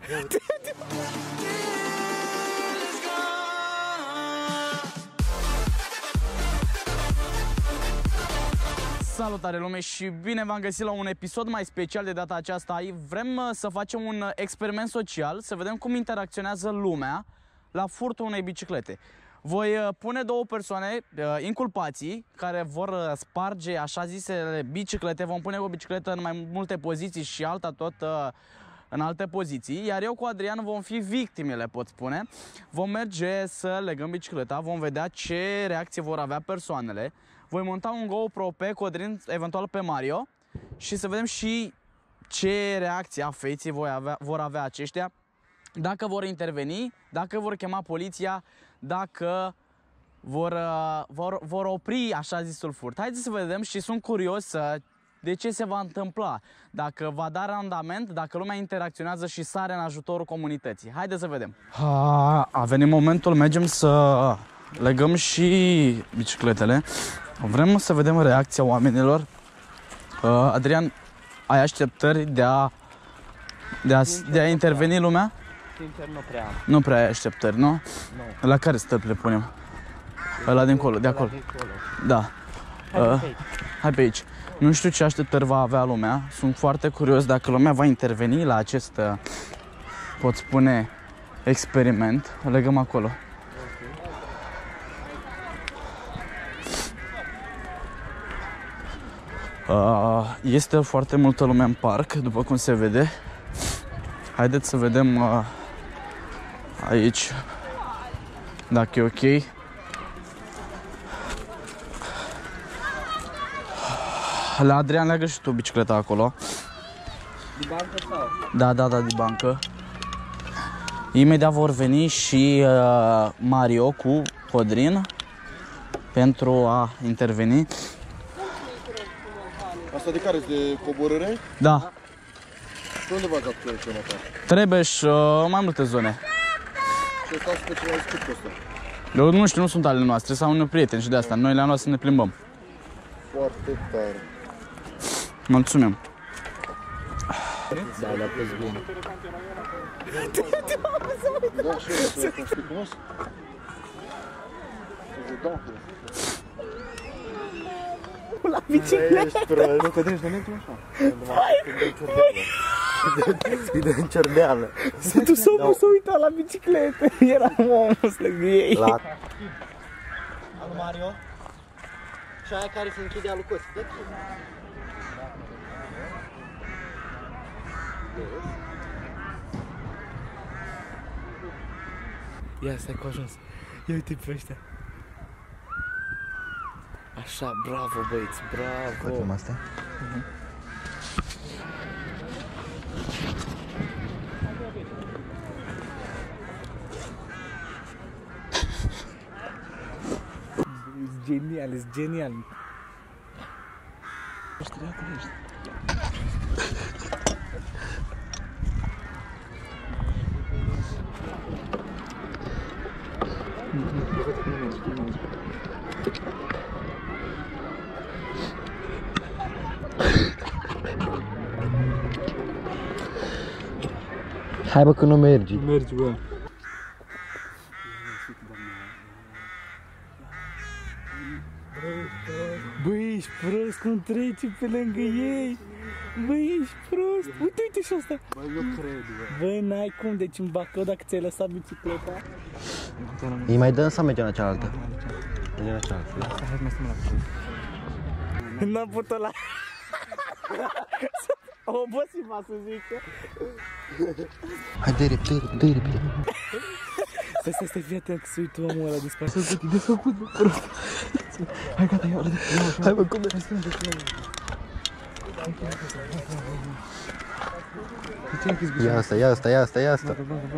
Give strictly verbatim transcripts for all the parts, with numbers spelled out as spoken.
Salutare lume și bine v-am găsit la un episod mai special de data aceasta. Vrem să facem un experiment social, să vedem cum interacționează lumea la furtul unei biciclete. Voi pune două persoane, inculpații, care vor sparge așa zisele biciclete. Vom pune o bicicletă în mai multe poziții și alta tot în alte poziții. Iar eu cu Adrian vom fi victimele, pot spune. Vom merge să legăm bicicleta, vom vedea ce reacție vor avea persoanele. Voi monta un GoPro pe Codrin, eventual pe Mario, și să vedem și ce reacție a feții vor avea, vor avea aceștia. Dacă vor interveni, dacă vor chema poliția, dacă vor, vor, vor opri așa zisul furt. Haideți să vedem și sunt curios de ce se va întâmpla. Dacă va da randament, dacă lumea interacționează și sare în ajutorul comunității. Haideți să vedem. A, a venit momentul, mergem să legăm și bicicletele. Vrem să vedem reacția oamenilor. Adrian, ai așteptări de a, de a, de a interveni lumea? Sincer, nu prea am. Nu prea ai așteptări, nu? Nu. La care stări le punem? Ăla dincolo, de acolo. Da. Hai, uh, pe hai pe aici. Nu știu ce așteptări va avea lumea. Sunt foarte curios dacă lumea va interveni la acest, pot spune, experiment. Legăm acolo. Uh, este foarte multă lume în parc, după cum se vede. Haideți să vedem uh, aici dacă e ok. La Adrian, leagă și tu bicicleta acolo. De bancă sau? Da, da, da, de bancă. Imediat vor veni și uh, Mario cu Codrin pentru a interveni. Asta de care? De coborâre? Da. Și unde v-ați dat zona ta? Trebuie și uh, mai multe zone. Și ăsta pe ce ai scris ăsta? Eu nu știu, nu sunt ale noastre, sau unui prieten și de asta. Noi le-am luat să ne plimbăm. Foarte tare. Mulțumim. Da, le-a pus bine. Da, și eu să cum știi frumos? La bicicletă! Nu, că dregi, nu mergem așa. Îi dă în cerdeală. Se tu s-o să uita la bicicletă. Era omul lângă ei. La... Alu Mario? Și aia care se închide alu Costi, dă-ți? Ia, stai cu ajuns. Ia uite pe ăștia. Așa, bravo băieți, bravo. Facem astea? Uh-huh. Genial, e genial. Hai bă că nu mergi. Mergi bă. Bă, ești prost, cum treci pe lângă ei. Bă, ești prost. Uite, uite și asta. Bă, eu cred, bă. Bă, n-ai cum, deci în Bacău, dacă ți-ai lăsat bicicleta. Îi mai dăm sau mergem la cealaltă? Mergem la cealaltă. Hai să mai stăm la n-am putut la... Obosit-mă să zică. Hai, dă-i repede, dă-i repede. Stai, stai, stai, fii atent că se uită omul ăla dispărut. Desfăcut, desfăcut, bă, prost. Hai, gata, ia, hai, bă, cum mergi? Ia asta, ia asta, ia asta, ia asta.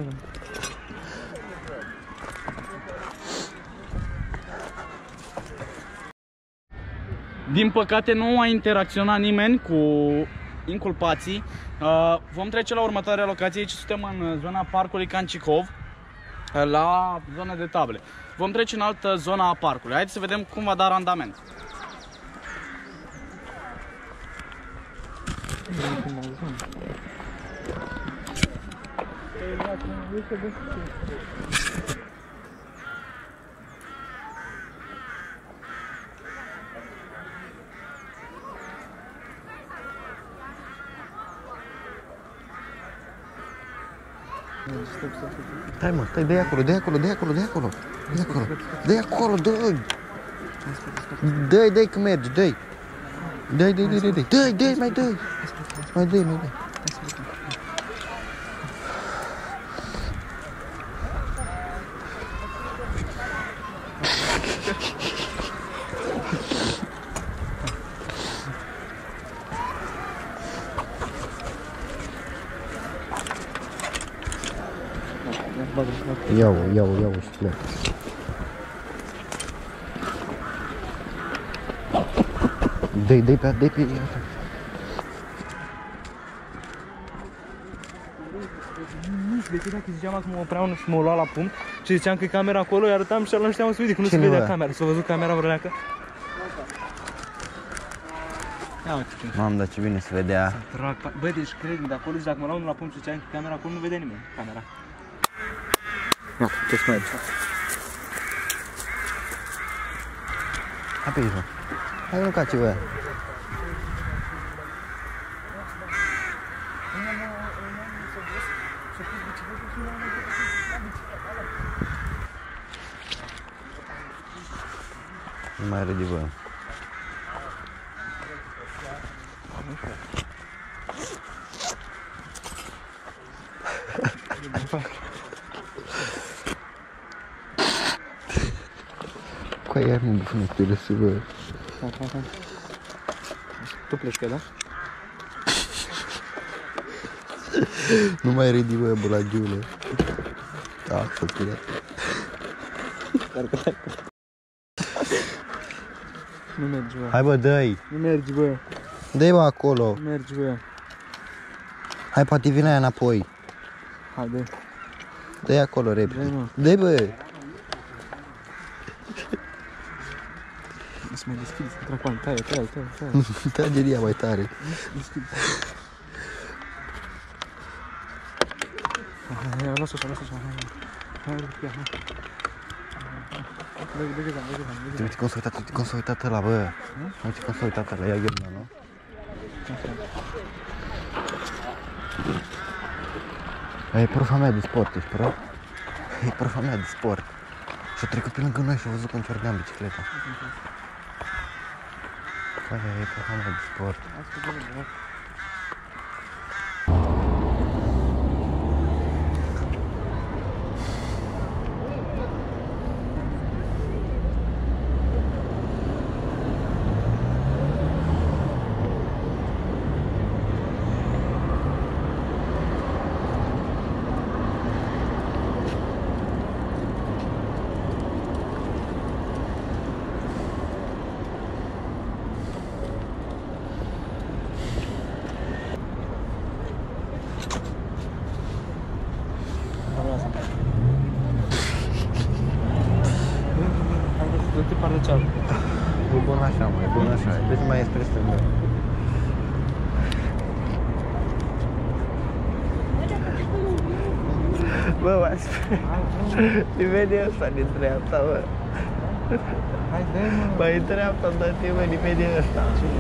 Din păcate nu a interacționat nimeni cu inculpații. Uh, vom trece la următoarea locație. Aici suntem în zona parcului Cancicov, la zona de table. Vom trece în altă zona a parcului. Haideți să vedem cum va da randament. Stai mă, stai, dă-i acolo, dă-i acolo, dă-i acolo, dă-i acolo, dă-i acolo, dă-i acolo, dă-i! Dă-i, dă-i că mergi, dă-i! Dă-i, dă-i, dă-i, dă-i, dă-i, dă-i, mai dă-i! Mai dă-i, mai dă-i! Iau, iau, iau și plec. Dă-i, dă-i pe, dă-i pe ea. Nu știu de ce dacă ziceam că mă opream și mă lua la punct și ziceam că e camera acolo, îi arătam și nu știam să vede, că nu se vedea camera. S-a văzut camera vrăleacă? Ia uite ce. Mamă, dar ce bine se vedea. Băi, deci cred-mi, de acolo, și dacă mă luam la punct și ziceam că camera acolo, nu vedea nimeni camera. Ia, ce-ți merge? Hai pe aici, mă. Hai, nu caci, bă. Nu mai râde, bă. Cu aia nu bufnă pe râsul, bă. Tu pleci pe, da? Nu mai râde, bă, bulagiule. Da, făcule. Nu mergi, bă. Hai, bă, dă-i. Nu mergi, bă. Dă-i, bă, acolo. Nu mergi, bă. Hai, poate vine aia înapoi. Hai, dă-i. Dă-i acolo, repede. Dă-i, mă. Dă-i, bă. Nu se mai deschide, să trag bani. Taie, taie, taie, taie. Trageria mai tare. Deschide. Hai, hai, hai, lasă așa, lasă așa. Hai, hai, hai, hai. Dă-i, dă-i, dă-i, dă-i, dă-i. Uite cum s-a uitat, uite cum s-a uitat ăla, bă. Uite cum s-a uitat ăla, ia gheorna, nu? E profa mea de sport, ești prof? E profa mea de sport. Și-a trecut pe lângă noi și-a văzut cum ciordeam bicicleta. Aia e profa mea de sport. Du-te partea cealaltă. E bun așa, mă, e bun așa. Deci mai e spre stângă. Bă, mai spre... Nimeni e ăsta din dreapta, bă. Hai, dă-i, mă. Mai în dreapta, dă-te, bă, nimeni e ăsta.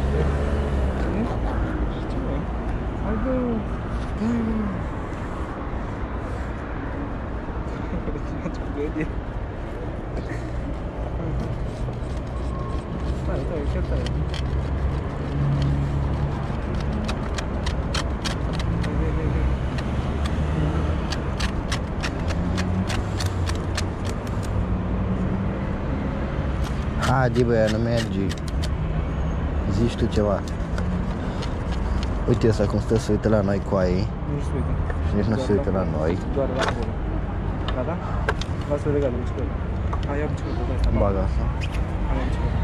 Hai, dă-i, dă-i, mă. Stai, stai, ce stai? Haide, bă, nu mergi. Zici tu ceva. Uite ăsta cum stă să uite la noi cu aii. Nu se uită. Și nici nu se uită la noi. Doar la acolo. Gata? Lasă legal bicicleta. Hai, ia bicicleta de asta. Bagă asta. Hai, ia bicicleta.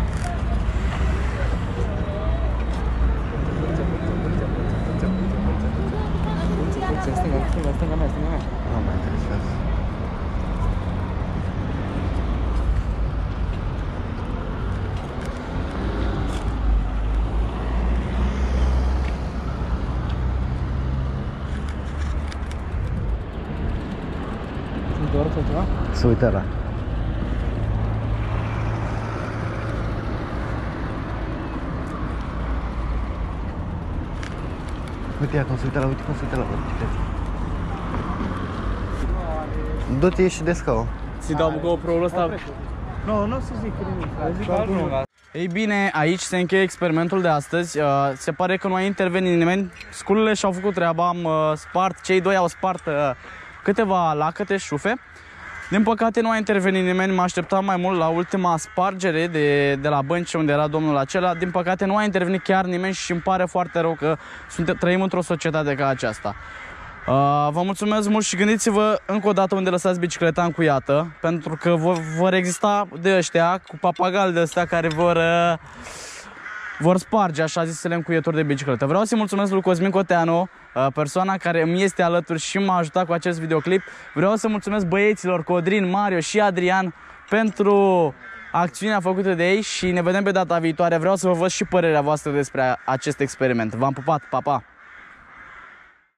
Stânga, stânga, stânga mea, stânga mea. Nu mă interesează. doar sau ceva? Să uite la. Uite ea cum se uită la, uite cum se uită la bicicletă. Du-te și de scaun. Ți dau GoPro-ul ăsta. Nu, nu o să zic nimic. Ei bine, aici se încheie experimentul de astăzi. Se pare că nu a intervenit nimeni. Sculele și-au făcut treaba, am spart, cei doi au spart câteva lacăte, șufe. Din păcate nu a intervenit nimeni, mă așteptam mai mult la ultima spargere de, de la bănci unde era domnul acela. Din păcate nu a intervenit chiar nimeni și îmi pare foarte rău că suntem, trăim într-o societate ca aceasta. Uh, vă mulțumesc mult și gândiți-vă încă o dată unde lăsați bicicleta încuiată, pentru că vor, vor exista de ăștia cu papagali de ăștia care vor, uh, vor sparge așa zisele încuieturi de bicicletă. Vreau să-i mulțumesc lui Cosmin Coteanu, uh, persoana care îmi este alături și m-a ajutat cu acest videoclip. Vreau să mulțumesc băieților Codrin, Mario și Adrian pentru acțiunea făcută de ei și ne vedem pe data viitoare. Vreau să vă văd și părerea voastră despre acest experiment. V-am pupat, pa, pa!